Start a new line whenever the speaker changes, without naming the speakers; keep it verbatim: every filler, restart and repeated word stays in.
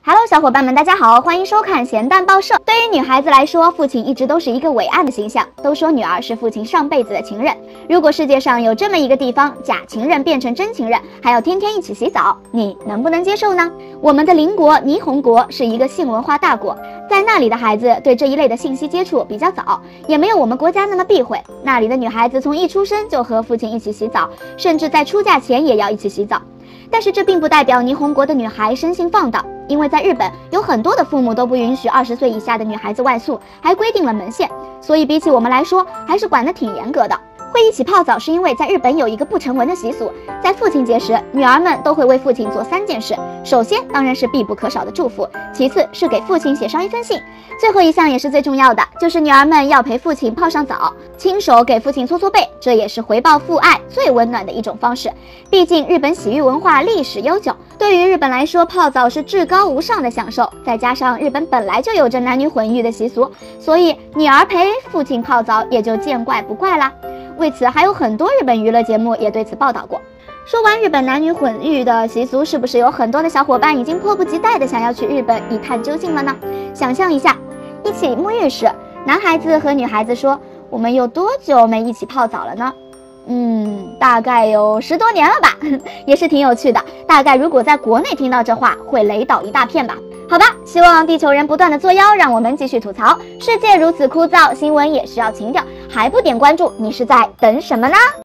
Hello， 小伙伴们，大家好，欢迎收看咸蛋报社。对于女孩子来说，父亲一直都是一个伟岸的形象，都说女儿是父亲上辈子的情人。如果世界上有这么一个地方，假情人变成真情人，还要天天一起洗澡，你能不能接受呢？我们的邻国霓虹国是一个性文化大国，在那里的孩子对这一类的信息接触比较早，也没有我们国家那么避讳。那里的女孩子从一出生就和父亲一起洗澡，甚至在出嫁前也要一起洗澡。但是这并不代表霓虹国的女孩生性放荡，因为在日本有很多的父母都不允许二十岁以下的女孩子外宿，还规定了门限，所以比起我们来说，还是管得挺严格的。会一起泡澡是因为在日本有一个不成文的习俗，在父亲节时，女儿们都会为父亲做三件事。首先当然是必不可少的祝福，其次是给父亲写上一封信，最后一项也是最重要的，就是女儿们要陪父亲泡上澡，亲手给父亲搓搓背，这也是回报父爱最温暖的一种方式。毕竟日本洗浴文化历史悠久，对于日本来说，泡澡是至高无上的享受，再加上日本本来就有着男女混浴的习俗，所以女儿陪父亲泡澡也就见怪不怪啦。为此，还有很多日本娱乐节目也对此报道过。说完日本男女混浴的习俗，是不是有很多的小伙伴已经迫不及待的想要去日本一探究竟了呢？想象一下，一起沐浴时，男孩子和女孩子说：“我们有多久没一起泡澡了呢？”嗯，大概有十多年了吧，也是挺有趣的。大概如果在国内听到这话，会雷倒一大片吧。好吧，希望地球人不断的作妖，让我们继续吐槽。世界如此枯燥，新闻也需要情调，还不点关注，你是在等什么呢？